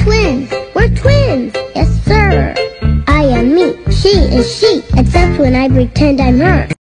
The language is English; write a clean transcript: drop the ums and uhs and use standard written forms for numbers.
twins. We're twins. Yes, sir. I am me. She is she. Except when I pretend I'm her.